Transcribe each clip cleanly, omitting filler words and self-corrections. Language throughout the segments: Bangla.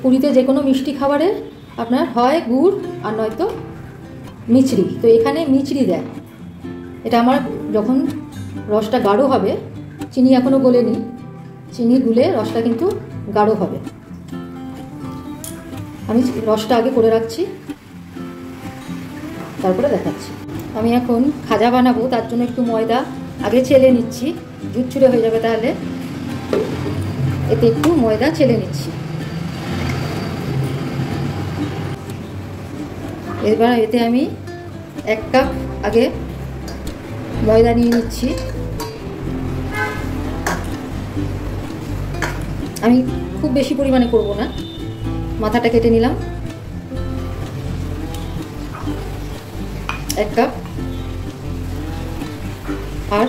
পুরীতে যে কোনো মিষ্টি খাবারে আপনার হয় গুড় আর নয়তো মিছরি। তো এখানে মিছরি দেয়। এটা আমার যখন রসটা গাঢ় হবে, চিনি এখনও গলেনি, চিনি গুলে রসটা কিন্তু গাঢ় হবে। আমি রসটা আগে করে রাখছি, তারপরে দেখাচ্ছি। আমি এখন খাজা বানাবো, তার জন্য একটু ময়দা আগে ছেলে নিচ্ছি, ঝুরঝুরে হয়ে যাবে তাহলে। এতে একটু ময়দা ছেলে নিচ্ছি। এবার এতে আমি 1 কাপ আগে ময়দা নিয়ে নিচ্ছি। আমি খুব বেশি পরিমাণে করব না, মাথাটা কেটে নিলাম। 1 কাপ, আর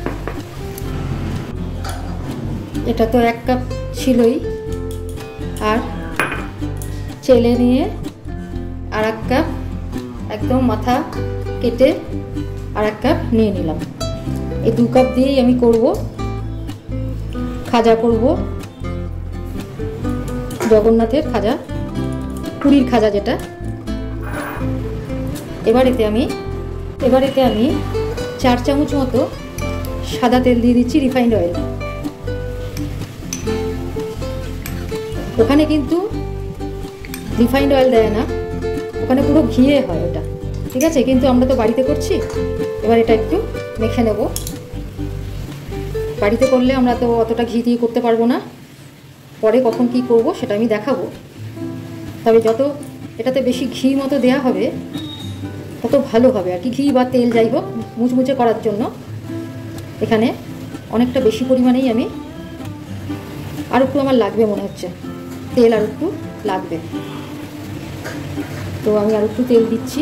এটা তো 1 কাপ ছিলই, আর চেলে নিয়ে আর 1 কাপ একদম মাথা কেটে আর 1 কাপ নিয়ে নিলাম। এই 2 কাপ দিয়েই আমি করব, খাজা করব, জগন্নাথের খাজা, পুরীর খাজা যেটা। এবার এতে আমি 4 চামচ মতো সাদা তেল দিয়ে দিচ্ছি, রিফাইন্ড অয়েল। ওখানে কিন্তু রিফাইন্ড অয়েল দেয় না, ওখানে পুরো ঘিয়ে হয় ওটা, ঠিক আছে? কিন্তু আমরা তো বাড়িতে করছি, এবার এটা একটু মেখে নেব। বাড়িতে করলে আমরা তো অতটা ঘি দিয়ে করতে পারবো না, পরে কখন কি করব সেটা আমি দেখাবো। তবে যত এটাতে বেশি ঘি মতো দেয়া হবে তত ভালো হবে আর কি, ঘি বা তেল যাই হোক, মুচমুচে করার জন্য এখানে অনেকটা বেশি পরিমাণেই আমি, আর একটু আমার লাগবে মনে হচ্ছে, তেল আর একটু লাগবে, তো আমি আর একটু তেল দিচ্ছি।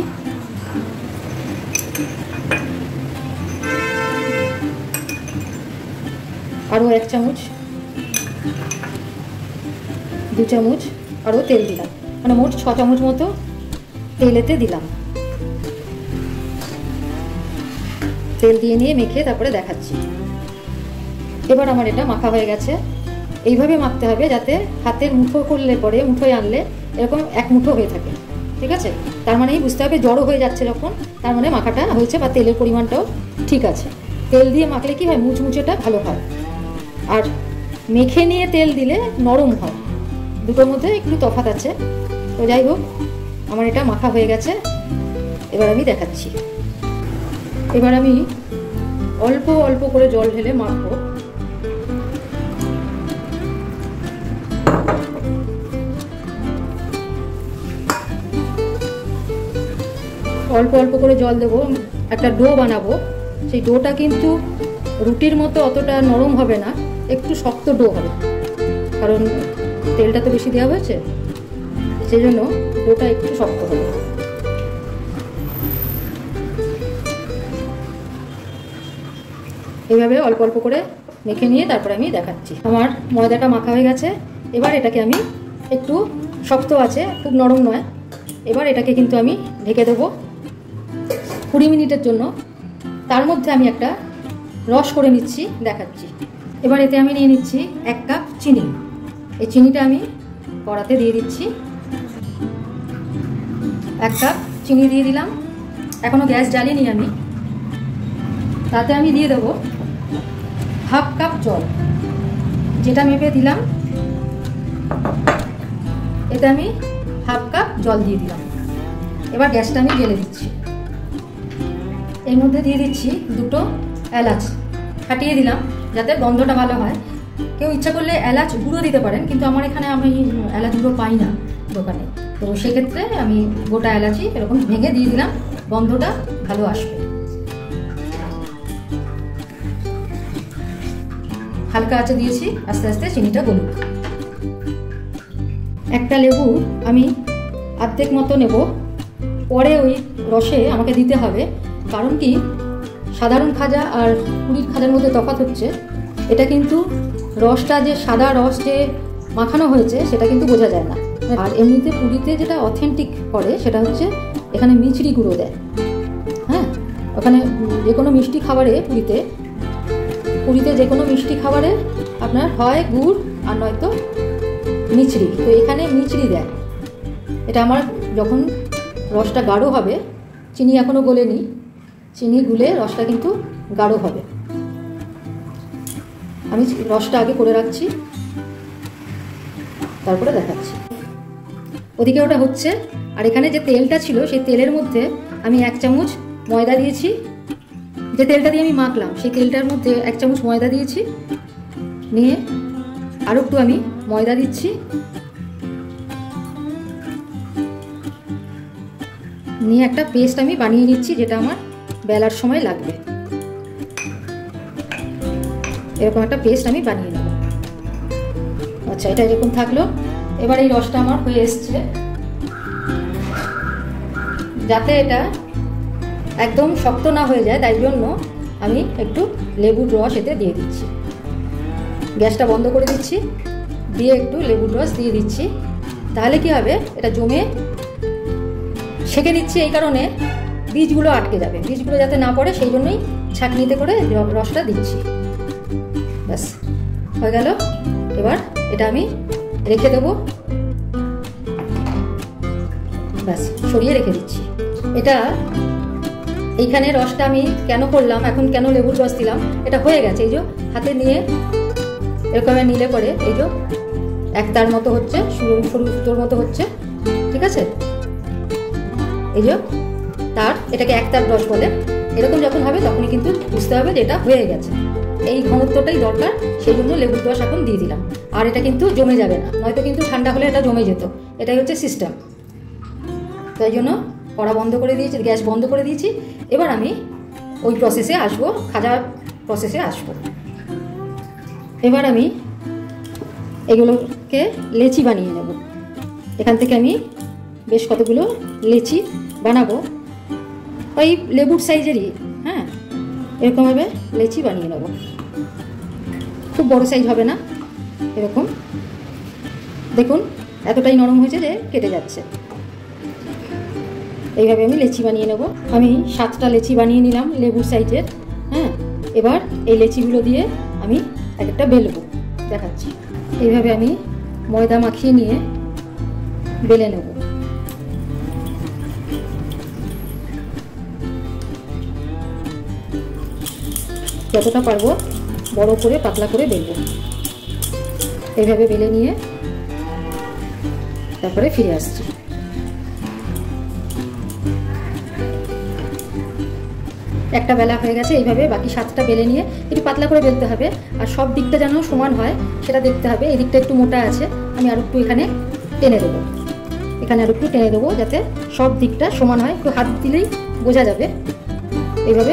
আরও 1 চামচ, 2 চামচ আরও তেল দিলাম, মানে মোট 6 চামচ মতো তেল এতে দিলাম। তেল দিয়ে নিয়ে মেখে তারপরে দেখাচ্ছি। এবার আমার এটা মাখা হয়ে গেছে। এইভাবে মাখতে হবে যাতে হাতের মুঠো করলে পরে, মুঠোয় আনলে এরকম 1 মুঠো হয়ে থাকে, ঠিক আছে? তার মানেই বুঝতে হবে জড়ো হয়ে যাচ্ছে যখন, তার মানে মাখাটা হয়েছে বা তেলের পরিমাণটাও ঠিক আছে। তেল দিয়ে মাখলে কি হয়, মুচমুচেটা ভালো হয়, আর মেখে নিয়ে তেল দিলে নরম হয়, দুটোর মধ্যে একটু তফাৎ আছে। তো যাই হোক, আমার এটা মাখা হয়ে গেছে। এবার আমি দেখাচ্ছি। এবার আমি অল্প অল্প করে জল ঢেলে মাখবো। অল্প অল্প করে জল দেবো, একটা ডো বানাবো। সেই ডোটা কিন্তু রুটির মতো অতটা নরম হবে না, একটু শক্ত ডো হবে, কারণ তেলটা তো বেশি দেওয়া হয়েছে, সেই জন্য ডোটা একটু শক্ত হবে। এইভাবে অল্প অল্প করে মেখে নিয়ে তারপরে আমি দেখাচ্ছি। আমার ময়দাটা মাখা হয়ে গেছে। এবার এটাকে আমি, একটু শক্ত আছে, খুব নরম নয়, এবার এটাকে কিন্তু আমি ঢেকে দেবো 20 মিনিটের জন্য। তার মধ্যে আমি একটা রস করে নিচ্ছি, দেখাচ্ছি। এবার এতে আমি নিয়ে নিচ্ছি 1 কাপ চিনি। এই চিনিটা আমি কড়াতে দিয়ে দিচ্ছি। 1 কাপ চিনি দিয়ে দিলাম, এখনও গ্যাস জ্বালিনি আমি। তাতে আমি দিয়ে দেবো 1/2 কাপ জল, যেটা মেপে দিলাম, এতে আমি 1/2 কাপ জল দিয়ে দিলাম। এবার গ্যাসটা আমি জ্বেলে দিচ্ছি। এর মধ্যে দিয়ে দিচ্ছি 2টো এলাচ, ফাটিয়ে দিলাম যাতে গন্ধটা ভালো হয়। কেউ ইচ্ছা করলে এলাচ গুঁড়ো দিতে পারেন, কিন্তু আমার এখানে আমি এলাচ গুঁড়ো পাই না দোকানে, তো সেক্ষেত্রে আমি গোটা এলাচি এরকম ভেঙে দিয়ে দিলাম, গন্ধটা ভালো আসবে। হালকা আঁচে দিয়েছি, আস্তে আস্তে চিনিটা গলুক। একটা লেবু আমি অর্ধেক মতো নেব, পরে ওই রসে আমাকে দিতে হবে। কারণ কি, সাধারণ খাজা আর পুরীর খাজার মধ্যে তফাৎ হচ্ছে, এটা কিন্তু রসটা যে সাদা রস যে মাখানো হয়েছে সেটা কিন্তু বোঝা যায় না। আর এমনিতে পুরীতে যেটা অথেন্টিক করে সেটা হচ্ছে এখানে মিছরি গুঁড়ো দেয়। হ্যাঁ, ওখানে যে কোনো মিষ্টি খাবারে, পুরীতে যে কোনো মিষ্টি খাবারে আপনার হয় গুড় আর নয়তো মিছরি, তো এখানে মিছরি দেয়। এটা আমার যখন রসটা গাঢ় হবে, চিনি এখনও গলেনি, চিনি গুলে রসটা কিন্তু গাঢ় হবে। আমি রসটা আগে করে রাখছি, তারপরে দেখাচ্ছি। ওদিকে ওটা হচ্ছে, আর এখানে যে তেলটা ছিল সেই তেলের মধ্যে আমি 1 চামচ ময়দা দিয়েছি। যে তেলটা দিয়ে আমি মাখলাম সেই তেলটার মধ্যে 1 চামচ ময়দা দিয়েছি, নিয়ে আরও একটু আমি ময়দা দিচ্ছি, নিয়ে একটা পেস্ট আমি বানিয়ে নিচ্ছি, যেটা আমার বেলার সময় লাগবে। এরকম একটা পেস্ট আমি বানিয়ে নেব। আচ্ছা, এটা এরকম থাকলো। এবার এই রসটা আমার হয়ে এসছে। যাতে এটা একদম শক্ত না হয়ে যায়, তাই জন্য আমি একটু লেবুর রস এতে দিয়ে দিচ্ছি। গ্যাসটা বন্ধ করে দিচ্ছি, দিয়ে একটু লেবুর রস দিয়ে দিচ্ছি। তাহলে কি হবে, এটা জমে সেঁকে দিচ্ছি এই কারণে বীজগুলো আটকে যাবে, বীজগুলো যাতে না পড়ে সেই জন্যই ছাঁকনিতে করে রসটা দিচ্ছি। ব্যাস হয়ে গেল। এবার এটা আমি রেখে দেবো, ব্যাস সরিয়ে রেখে দিচ্ছি। এটা এইখানে রসটা আমি কেন করলাম, এখন কেন লেবুর রস দিলাম, এটা হয়ে গেছে। এই যে হাতে নিয়ে এরকম নিলে পরে এই যে একতার মতো হচ্ছে, সরু সরু সুতোর মতো হচ্ছে, ঠিক আছে। এই যে তার, এটাকে একতার রস বলে। এরকম যখন হবে তখনই কিন্তু বুঝতে হবে যে এটা হয়ে গেছে। এই ঘনত্বটাই দরকার, সেই জন্য লেবুর রস এখন দিয়ে দিলাম। আর এটা কিন্তু জমে যাবে না, নয়তো কিন্তু ঠান্ডা হলে এটা জমে যেত। এটাই হচ্ছে সিস্টেম। তাই জন্য কড়া বন্ধ করে দিয়েছি, গ্যাস বন্ধ করে দিয়েছি। এবার আমি ওই প্রসেসে আসবো, খাজার প্রসেসে আসবো। এবার আমি এগুলোকে লেচি বানিয়ে নেব। এখান থেকে আমি বেশ কতগুলো লেচি বানাবো, ওই লেবুর সাইজেরই, হ্যাঁ, এরকমভাবে লেচি বানিয়ে নেব। খুব বড় সাইজ হবে না, এরকম দেখুন এতটাই নরম হয়েছে যে কেটে যাচ্ছে। এইভাবে আমি লেচি বানিয়ে নেব। আমি 7টা লেচি বানিয়ে নিলাম লেবুর সাইজের, হ্যাঁ। এবার এই লেচিগুলো দিয়ে আমি একটা বেলবো, দেখাচ্ছি। এইভাবে আমি ময়দা মাখিয়ে নিয়ে বেলে নেব। যতটা পারবো বড় করে পাতলা করে বেলবো। এইভাবে বেলে নিয়ে তারপরে ফিরে আসছি। একটা বেলা হয়ে গেছে। এইভাবে বাকি 7টা বেলে নিয়ে একটু পাতলা করে বেলতে হবে, আর সব দিকটা যেন সমান হয় সেটা দেখতে হবে। এই দিকটা একটু মোটা আছে, আমি আর একটু এখানে টেনে দেবো, এখানে আর একটু টেনে দেবো যাতে সব দিকটা সমান হয়। একটু হাত দিলেই বোঝা যাবে। এইভাবে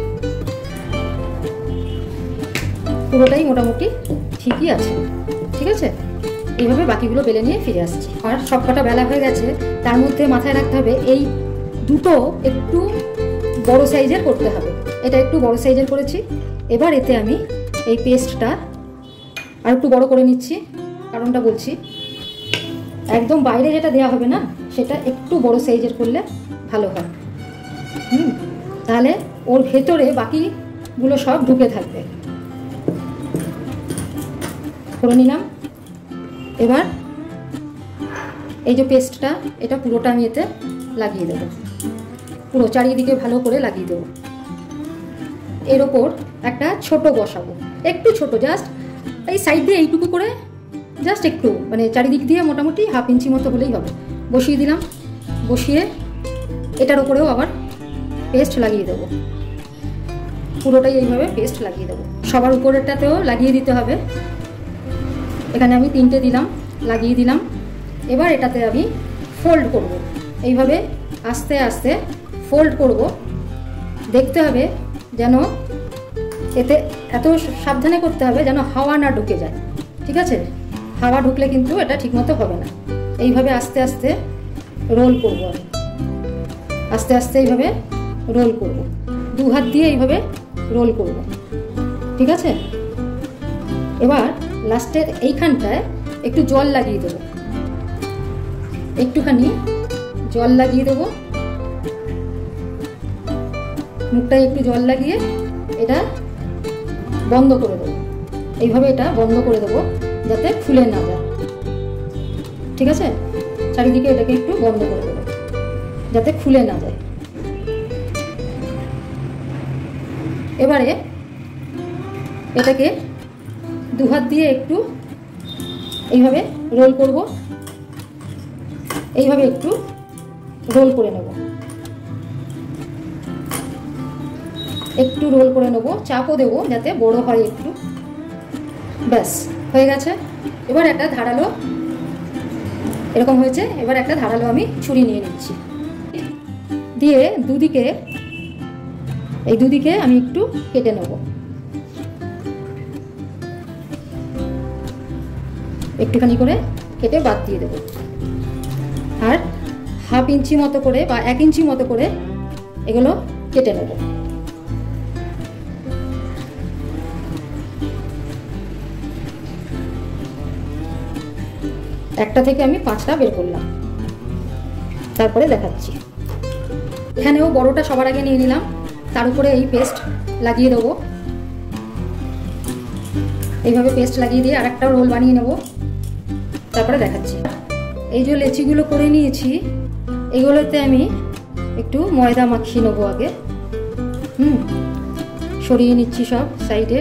পুরোটাই মোটামুটি ঠিকই আছে, ঠিক আছে। এইভাবে বাকিগুলো বেলে নিয়ে ফিরে আসছি। আর সব কটা বেলা হয়ে গেছে, তার মধ্যে মাথায় রাখতে হবে এই দুটো একটু বড় সাইজের করতে হবে। এটা একটু বড় সাইজের করেছি। এবার এতে আমি এই পেস্টটা আর একটু বড় করে নিচ্ছি, কারণটা বলছি। একদম বাইরে যেটা দেওয়া হবে না, সেটা একটু বড় সাইজের করলে ভালো হয়। তাহলে ওর ভেতরে বাকিগুলো সব ঢুকে থাকবে। করে নিলাম। এবার এই যে পেস্টটা, এটা পুরোটা আমি এতে লাগিয়ে দেবো, পুরো চারিদিকে ভালো করে লাগিয়ে দেবো। এর ওপর একটা ছোট বসাবো, একটু ছোট, জাস্ট এই সাইড দিয়ে এইটুকু করে, জাস্ট একটু, মানে চারিদিক দিয়ে মোটামুটি 1/2 ইঞ্চি মতো হলেই হবে। বসিয়ে দিলাম। বসিয়ে এটার ওপরেও আবার পেস্ট লাগিয়ে দেবো, পুরোটাই এইভাবে পেস্ট লাগিয়ে দেবো। সবার উপরেরটাতেও লাগিয়ে দিতে হবে। এখানে আমি 3টে দিলাম, লাগিয়ে দিলাম। এবার এটাতে আমি ফোল্ড করব, এইভাবে আস্তে আস্তে ফোল্ড করব। দেখতে হবে যেন এতে, এত সাবধানে করতে হবে যেন হাওয়া না ঢুকে যায়, ঠিক আছে। হাওয়া ঢুকলে কিন্তু এটা ঠিকমতো হবে না। এইভাবে আস্তে আস্তে রোল করব আমি, আস্তে আস্তে এইভাবে রোল করব, 2 হাত দিয়ে এইভাবে রোল করব, ঠিক আছে। এবার লাস্টের এইখানটায় একটু জল লাগিয়ে দেবো, একটুখানি জল লাগিয়ে দেবো, মুখটায় একটু জল লাগিয়ে এটা বন্ধ করে দেবো। এইভাবে এটা বন্ধ করে দেবো যাতে ফুলে না যায়। ঠিক আছে, চারিদিকে এটাকে একটু বন্ধ করে দেবো যাতে খুলে না যায়। এবারে এটাকে দু হাত দিয়ে একটু এইভাবে রোল করব, এইভাবে একটু রোল করে নেব, একটু রোল করে নেব, চাপও দেবো যাতে বড় হয় একটু। ব্যাস হয়ে গেছে। এবার একটা ধারালো, এরকম হয়েছে, এবার একটা ধারালো আমি ছুরি নিয়ে নিচ্ছি, দিয়ে দুদিকে, এই দুদিকে আমি একটু কেটে নেব, একটুখানি করে কেটে বাদ দিয়ে দেব। আর হাফ ইঞ্চি মতো করে বা 1 ইঞ্চি মতো করে এগুলো কেটে নেব। একটা থেকে আমি 5টা বের করলাম, তারপরে দেখাচ্ছি। এখানেও বড়টা সবার আগে নিয়ে নিলাম, তার উপরে এই পেস্ট লাগিয়ে দেবো। এইভাবে পেস্ট লাগিয়ে দিয়ে আর একটা রোল বানিয়ে নেব, তারপরে দেখাচ্ছি। এই যে লেচিগুলো করে নিয়েছি, এগুলোতে আমি একটু ময়দা মাখিয়ে নেবো আগে। সরিয়ে নিচ্ছি সব সাইডে।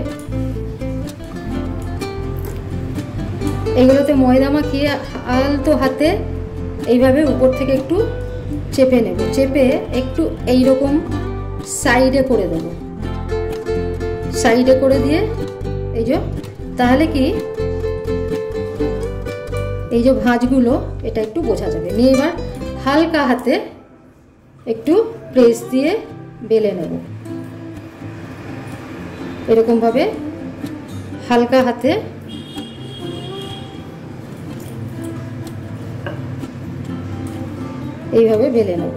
এগুলোতে ময়দা মাখিয়ে আলতো হাতে এইভাবে উপর থেকে একটু চেপে নেব, চেপে একটু এইরকম সাইডে করে দেব, সাইডে করে দিয়ে এই যে, তাহলে কি এই যে ভাঁজগুলো এটা একটু বোঝা যাবে। নিয়ে এবার হালকা হাতে একটু প্রেস দিয়ে বেলে নেব, এরকমভাবে হালকা হাতে এইভাবে বেলে নেব।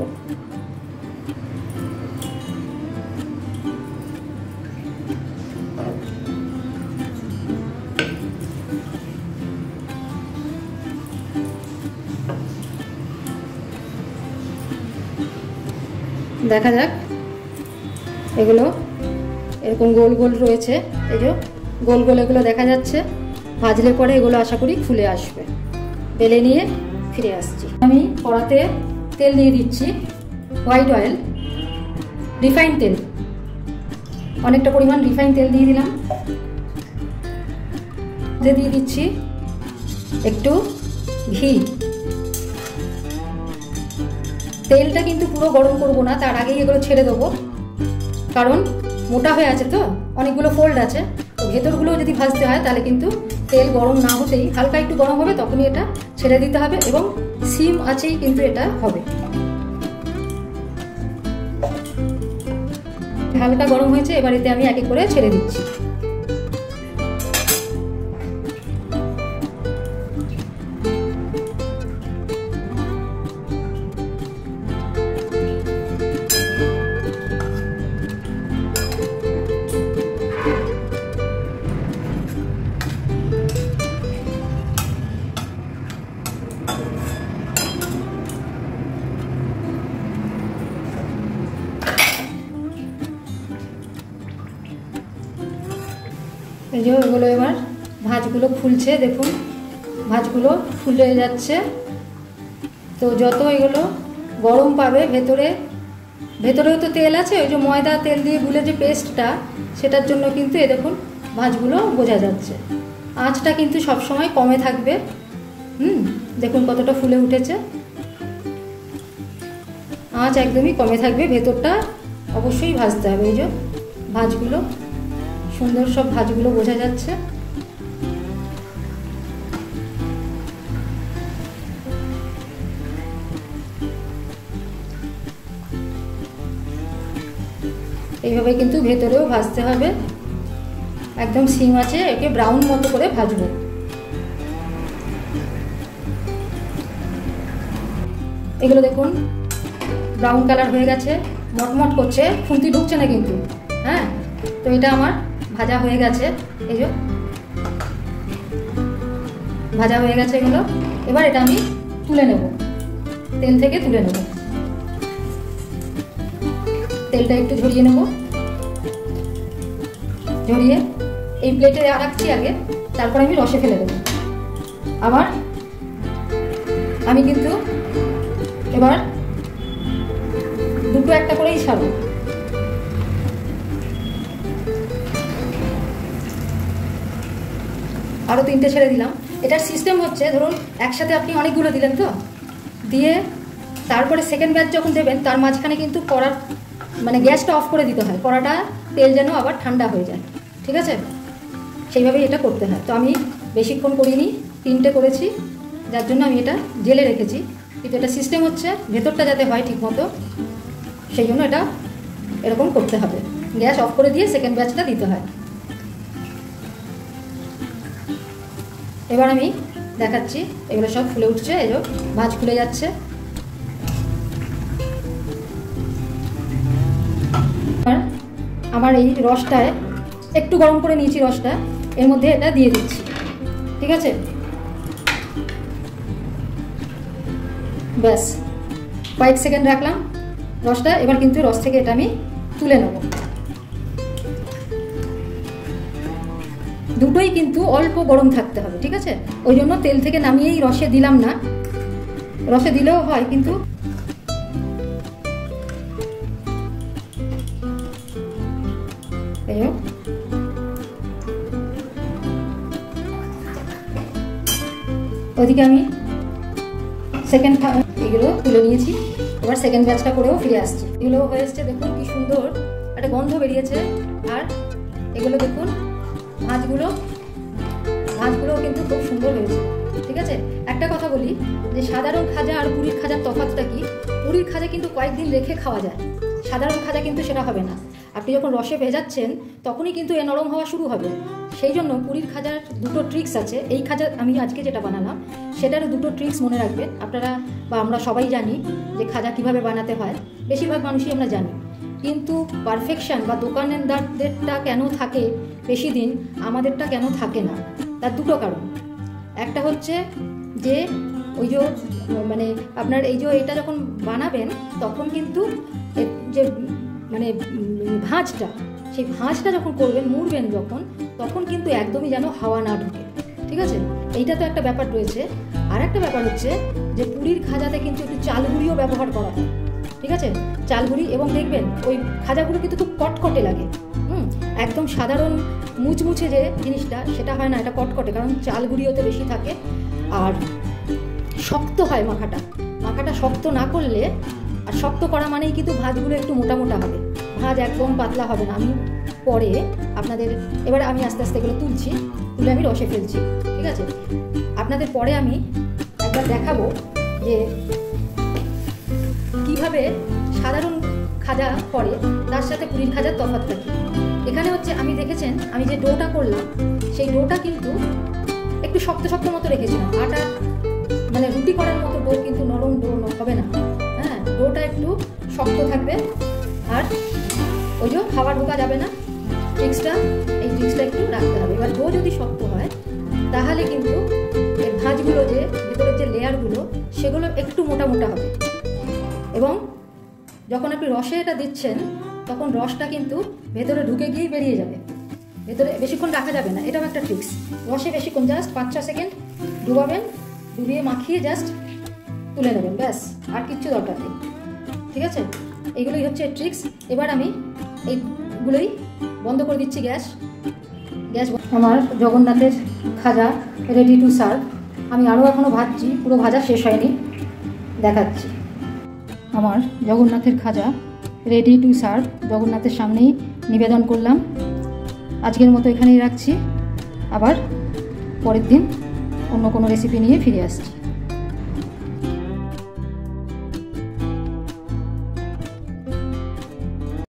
দেখা যাক, এগুলো এরকম গোল গোল রয়েছে, এই যে গোল গোল এগুলো দেখা যাচ্ছে। ভাজলে পরে এগুলো আশা করি ফুলে আসবে। বেলে নিয়ে ফিরে আসছি। আমি কড়াতে তেল দিয়ে দিচ্ছি, হোয়াইট অয়েল, রিফাইন তেল, অনেকটা পরিমাণ রিফাইন তেল দিয়ে দিলাম। দিয়ে দিচ্ছি একটু ঘি। তেলটা কিন্তু পুরো গরম করব না, তার আগেই এগুলো ছেড়ে দেবো, কারণ মোটা হয়ে আছে তো, অনেকগুলো ফোল্ড আছে, তো ভেতরগুলো যদি ভাজতে হয় তাহলে কিন্তু তেল গরম না হতেই হালকা একটু গরম হবে, তখনই এটা ছেড়ে দিতে হবে, এবং সিম আছেই কিন্তু এটা হবে। হালকা গরম হয়েছে, এবার এতে আমি এক এক করে ছেড়ে দিচ্ছি। এই যে এগুলো এবার ভাঁজগুলো ফুলছে, দেখুন ভাঁজগুলো ফুলে যাচ্ছে। তো যত এগুলো গরম পাবে, ভেতরেও তো তেল আছে, ওই যে ময়দা তেল দিয়ে গুলে যে পেস্টটা, সেটার জন্য কিন্তু এই দেখুন ভাঁজগুলো বোঝা যাচ্ছে। আঁচটা কিন্তু সবসময় কমে থাকবে। দেখুন কতটা ফুলে উঠেছে, আঁচ একদমই কমে থাকবে, ভেতরটা অবশ্যই ভাজতে হবে। এই যে ভাঁজগুলো সুন্দর, সব ভাঁজগুলো বোঝা যাচ্ছে। এইভাবে কিন্তু ভেতরেও ভাজতে হবে, একদম সিম আছে, একে ব্রাউন মতো করে ভাজবো। এগুলো দেখুন ব্রাউন কালার হয়ে গেছে, মটমট করছে, খুন্তি ঢুকছে না কিন্তু। হ্যাঁ, তো এটা আমার ভাজা হয়ে গেছে, এই যে ভাজা হয়ে গেছে এগুলো। এবার এটা আমি তুলে নেব, তেল থেকে তুলে নেব, তেলটা একটু ঝরিয়ে নেব, ঝরিয়ে এই প্লেটে রাখছি আগে, তারপর আমি রসে ফেলে দেবো। আবার আমি কিন্তু এবার দুটো একটা করেই ছাড়বো। আরও 3টে ছেড়ে দিলাম। এটার সিস্টেম হচ্ছে, ধরুন একসাথে আপনি অনেকগুলো দিলেন, তো দিয়ে তারপরে সেকেন্ড ব্যাচ যখন দেবেন তার মাঝখানে কিন্তু কড়ার মানে গ্যাসটা অফ করে দিতে হয়, কড়াটা তেল যেন আবার ঠান্ডা হয়ে যায়, ঠিক আছে? সেইভাবেই এটা করতে হয়। তো আমি বেশিক্ষণ করিনি, 3টে করেছি, যার জন্য আমি এটা জেলে রেখেছি। কিন্তু এটা সিস্টেম হচ্ছে ভেতরটা যাতে হয় ঠিকমতো, সেই জন্য এটা এরকম করতে হবে, গ্যাস অফ করে দিয়ে সেকেন্ড ব্যাচটা দিতে হয়। এবার আমি দেখাচ্ছি, এগুলো সব ফুলে উঠছে, এই যে ভাঁজ খুলে যাচ্ছে। আর আমার এই রসটায় একটু গরম করে নিয়েছি, রসটা এর মধ্যে এটা দিয়ে দিচ্ছি, ঠিক আছে? ব্যাস কয়েক সেকেন্ড রাখলাম রসটা। এবার কিন্তু রস থেকে এটা আমি তুলে নেব। দুটোই কিন্তু অল্প গরম থাকতে হবে, ঠিক আছে? ওই জন্য তেল থেকে নামিয়েই রসে দিলাম না, রসে দিলেও হয়, কিন্তু ওইদিকে আমি সেকেন্ড এগুলো তুলে নিয়েছি। এবার সেকেন্ড ব্যাচটা করেও ফিরে আসছি। এগুলো হয়ে এসছে, দেখুন কি সুন্দর একটা গন্ধ বেরিয়েছে। আর এগুলো দেখুন ভাঁজগুলো কিন্তু খুব সুন্দর হয়েছে, ঠিক আছে? একটা কথা বলি যে সাধারণ খাজা আর পুরীর খাজার তফাৎটা কি, পুরীর খাজা কিন্তু কয়েকদিন রেখে খাওয়া যায়, সাধারণ খাজা কিন্তু সেটা হবে না। আপনি যখন রসে ভেজাচ্ছেন তখনই কিন্তু এ নরম হওয়া শুরু হবে। সেই জন্য পুরীর খাজার দুটো ট্রিক্স আছে। এই খাজা আমি আজকে যেটা বানালাম সেটারও দুটো ট্রিক্স মনে রাখবেন আপনারা, বা আমরা সবাই জানি যে খাজা কিভাবে বানাতে হয়, বেশিরভাগ মানুষই আমরা জানি। কিন্তু পারফেকশন বা দোকানদারদেরটা কেন থাকে বেশি দিন, আমাদেরটা কেন থাকে না, তার দুটো কারণ। একটা হচ্ছে যে ওই যে মানে আপনার এই যে এটা যখন বানাবেন তখন কিন্তু যে মানে ভাঁজটা, সেই ভাঁজটা যখন করবেন, মুড়বেন যখন, তখন কিন্তু একদমই যেন হাওয়া না ঢুকে, ঠিক আছে? এইটা তো একটা ব্যাপার রয়েছে। আর একটা ব্যাপার হচ্ছে যে পুরীর খাজাতে কিন্তু একটু চালগুড়িও ব্যবহার করা হয়, ঠিক আছে? চালগুড়ি, এবং দেখবেন ওই খাজাগুলো কিন্তু খুব কটকটে লাগে। একদম সাধারণ মুচমুচে যে জিনিসটা সেটা হয় না, এটা কটকটে, কারণ চালগুড়ি ওতে বেশি থাকে। আর শক্ত হয় মাখাটা শক্ত না করলে, আর শক্ত করা মানেই কিন্তু ভাঁজগুলো একটু মোটা মোটা হবে, ভাঁজ একদম পাতলা হবে না। আমি পরে আপনাদের, এবারে আমি আস্তে আস্তে এগুলো তুলে আমি রসে ফেলছি, ঠিক আছে? আপনাদের পরে আমি একবার দেখাবো যে কিভাবে সাধারণ খাজা করে তার সাথে পুরীর খাজার তফাৎটা কি। এখানে হচ্ছে আমি দেখেছেন আমি যে ডোটা করলাম সেই ডোটা কিন্তু একটু শক্ত শক্ত মতো রেখেছিলাম। আটা মানে রুটি করার মতো ডো কিন্তু নরম ডো হবে না, হ্যাঁ, ডোটা একটু শক্ত থাকবে। আর ওই যে খাবার ঢোকা যাবে না, এই ট্রিক্সটা একটু রাখতে হবে। এবার ডো যদি শক্ত হয় তাহলে কিন্তু এর ভাঁজগুলো, যে ভেতরের যে লেয়ারগুলো, সেগুলো একটু মোটা মোটা হবে। এবং যখন আপনি রসে এটা দিচ্ছেন তখন রসটা কিন্তু ভেতরে ঢুকে গিয়েই বেরিয়ে যাবে, ভেতরে বেশিক্ষণ রাখা যাবে না। এটাও একটা ট্রিক্স। রসে বেশিক্ষণ, জাস্ট 5-6 সেকেন্ড ডুবাবেন, ডুবিয়ে মাখিয়ে জাস্ট তুলে নেবেন, ব্যাস, আর কিচ্ছু দরকার নেই, ঠিক আছে? এইগুলোই হচ্ছে ট্রিক্স। এবার আমি এইগুলোই বন্ধ করে দিচ্ছি গ্যাস। আমার জগন্নাথের খাজা রেডি টু সার্ভ। আমি আরও এখনও ভাজছি, পুরো ভাজা শেষ হয়নি, দেখাচ্ছি। আমার জগন্নাথের খাজা রেডি টু সার্ভ, জগন্নাথের সামনেই নিবেদন করলাম। আজকের মতো এখানেই রাখছি, আবার পরের দিন অন্য কোনো রেসিপি নিয়ে ফিরে আসছি।